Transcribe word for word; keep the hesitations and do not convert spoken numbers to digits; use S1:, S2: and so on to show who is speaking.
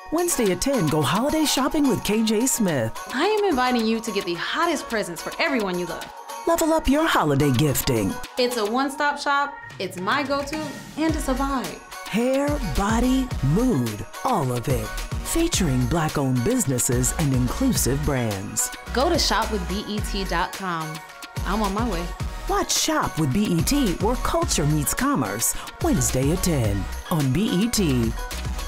S1: Wednesday at ten, go holiday shopping with K J Smith.
S2: I am inviting you to get the hottest presents for everyone you love.
S1: Level up your holiday gifting.
S2: It's a one-stop shop, it's my go-to, and it's a vibe.
S1: Hair, body, mood, all of it. Featuring Black-owned businesses and inclusive brands.
S2: Go to shop with B E T dot com. I'm on my way.
S1: Watch Shop with B E T, where culture meets commerce, Wednesday at ten on B E T.